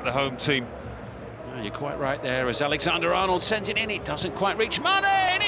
the home team. No, you're quite right there. As Alexander-Arnold sends it in, it doesn't quite reach Mane.